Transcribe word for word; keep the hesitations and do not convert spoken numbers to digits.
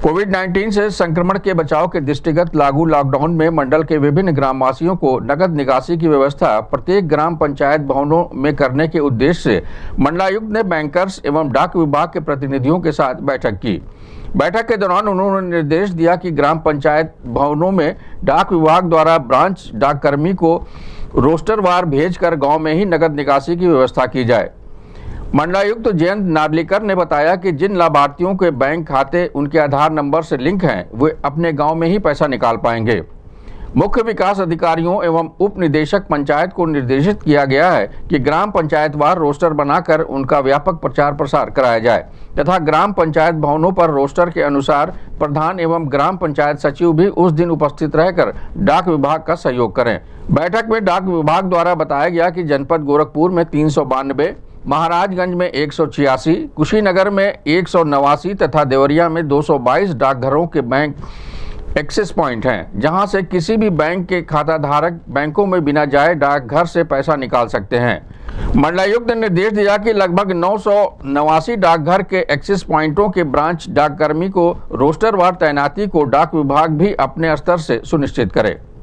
Covid उन्नीस से संक्रमण के बचाव के दृष्टिगत लागू लॉकडाउन में मंडल के विभिन्न ग्रामवासियों को नकद निकासी की व्यवस्था प्रत्येक ग्राम पंचायत भवनों में करने के उद्देश्य से मंडलायुक्त ने बैंकर्स एवं डाक विभाग के प्रतिनिधियों के साथ बैठक की। बैठक के दौरान उन्होंने निर्देश दिया कि ग्राम पंचायत भवनों में डाक विभाग द्वारा ब्रांच डाककर्मी को रोस्टरवार भेजकर गांव में ही नकद निकासी की व्यवस्था की जाए। मंडलायुक्त जयंत नार्लिकर ने बताया कि जिन लाभार्थियों के बैंक खाते उनके आधार नंबर से लिंक हैं, वे अपने गांव में ही पैसा निकाल पाएंगे। मुख्य विकास अधिकारियों एवं उप निदेशक पंचायत को निर्देशित किया गया है कि ग्राम पंचायतवार रोस्टर बनाकर उनका व्यापक प्रचार प्रसार कराया जाए तथा ग्राम पंचायत भवनों पर रोस्टर के अनुसार प्रधान एवं ग्राम पंचायत सचिव भी उस दिन उपस्थित रहकर डाक विभाग का सहयोग करें। बैठक में डाक विभाग द्वारा बताया गया कि जनपद गोरखपुर में तीन सौ बानवे, महाराजगंज में एक सौ छियासी, कुशीनगर में एक सौ नवासी तथा देवरिया में दो सौ बाईस डाकघरों के बैंक एक्सेस पॉइंट हैं, जहां से किसी भी बैंक के खाता धारक बैंकों में बिना जाए डाकघर से पैसा निकाल सकते हैं। मंडलायुक्त ने निर्देश दिया कि लगभग नौ सौ नवासी डाकघर के एक्सेस पॉइंटों के ब्रांच डाककर्मी को रोस्टरवार तैनाती को डाक विभाग भी अपने स्तर से सुनिश्चित करे।